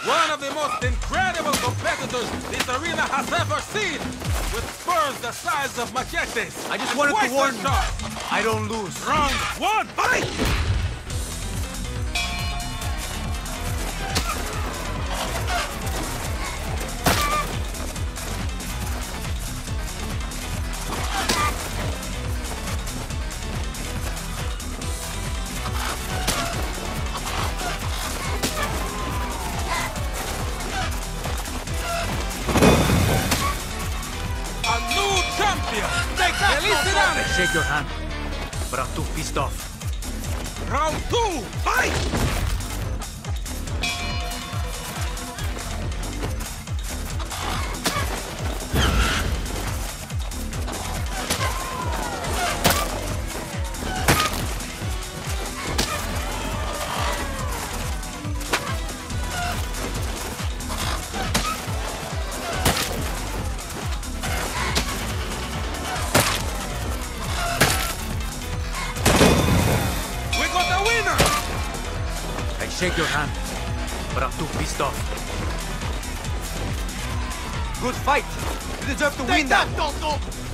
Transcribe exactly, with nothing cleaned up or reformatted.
One of the most incredible competitors this arena has ever seen, with spurs the size of machetes. I just wanted to warn you, I don't lose. Round one, fight! I shake your hand, but I'm too pissed off. Round two, fight! I shake your hand, but I'm too pissed off. Good fight! You deserve to win that! Tonto!